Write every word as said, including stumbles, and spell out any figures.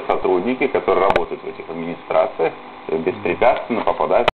сотрудники, которые работают в этих администрациях, беспрепятственно попадают